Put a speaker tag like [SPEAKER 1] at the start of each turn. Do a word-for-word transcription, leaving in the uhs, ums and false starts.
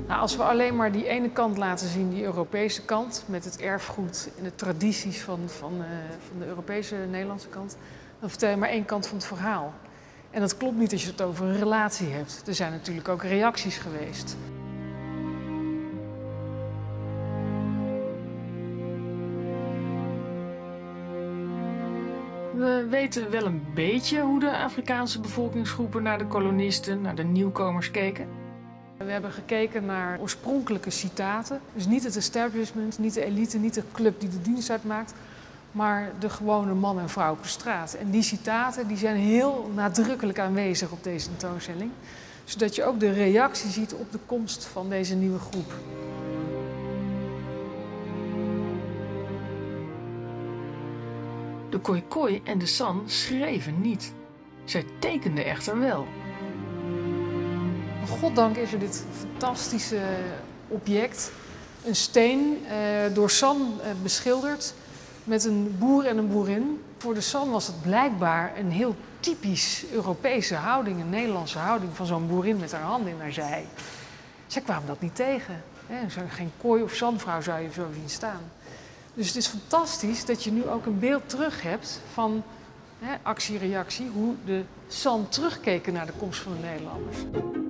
[SPEAKER 1] Nou, als we alleen maar die ene kant laten zien, die Europese kant, met het erfgoed en de tradities van, van, uh, van de Europese Nederlandse kant, dan vertel je maar één kant van het verhaal. En dat klopt niet als je het over een relatie hebt. Er zijn natuurlijk ook reacties geweest. We weten wel een beetje hoe de Afrikaanse bevolkingsgroepen naar de kolonisten, naar de nieuwkomers keken. We hebben gekeken naar oorspronkelijke citaten. Dus niet het establishment, niet de elite, niet de club die de dienst uitmaakt, maar de gewone man en vrouw op de straat. En die citaten die zijn heel nadrukkelijk aanwezig op deze tentoonstelling, zodat je ook de reactie ziet op de komst van deze nieuwe groep. De Khoikhoi en de San schreven niet. Zij tekenden echter wel. Goddank is er dit fantastische object, een steen, eh, door San eh, beschilderd met een boer en een boerin. Voor de San was het blijkbaar een heel typisch Europese houding, een Nederlandse houding van zo'n boerin met haar handen in haar zij. Zij kwamen dat niet tegen. Hè? Geen kooi of Sanvrouw zou je zo zien staan. Dus het is fantastisch dat je nu ook een beeld terug hebt van hè, actie-reactie, hoe de San terugkeken naar de komst van de Nederlanders.